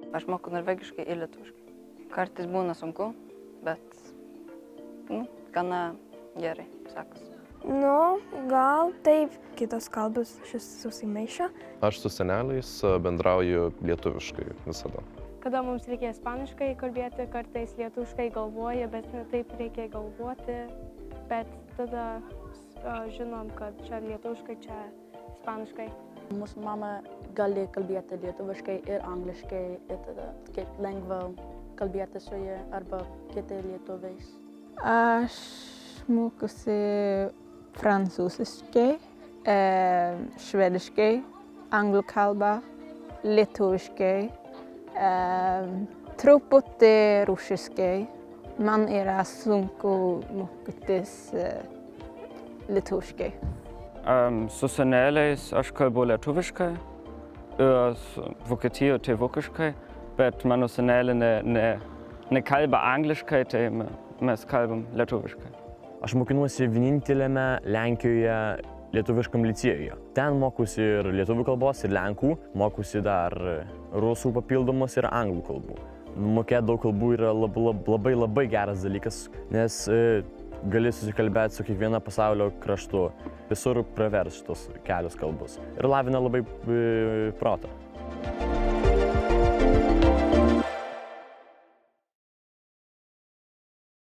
Aš moku norvegiškai ir lietuviškai. Kartais būna sunku, bet gana gerai sekasi. Gal taip. Kitos kalbos šis susimaišo. Aš su seneliais bendrauju lietuviškai visada. Kada mums reikia ispaniškai kalbėti, kartais lietuviškai galvoja, bet ne taip reikia galvoti. Bet tada žinom, kad čia lietuviškai, čia ispaniškai. Mūsų mama gali kalbėti lietuviškai ir angliškai, ir tada kaip lengviau kalbėti su ja arba kiti lietuviais. Aš mokusi prancūziškai, švediškai, anglų kalbą, lietuviškai, truputį rusiškai. Man yra sunku mokytis lietuviškai. Su seneliais aš kalbu lietuviškai, Vokietijoje tai vokiškai, bet mano senelė nekalba angliškai, tai mes kalbam lietuviškai. Aš mokinuosi vieninteliame Lenkijoje lietuviškam licėjuje. Ten mokusi ir lietuvių kalbos, ir lenkų, mokusi dar rusų papildomos ir anglų kalbų. Mokėti daug kalbų yra labai geras dalykas, nes gali susikalbėti su kiekviena pasaulio kraštu. Visur pravers šitos kelios kalbos ir lavina labai protą.